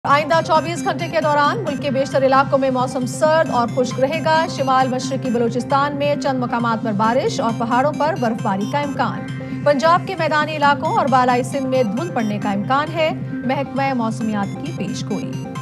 आइंदा 24 घंटे के दौरान मुल्क के बेशतर इलाकों में मौसम सर्द और खुश्क रहेगा। शिमाल मशरकी बलूचिस्तान में चंद मकामात पर बारिश और पहाड़ों पर बर्फबारी का इम्कान। पंजाब के मैदानी इलाकों और बालाई सिंध में धुंध पड़ने का इम्कान है। महकमा मौसमियात की पेशगोई।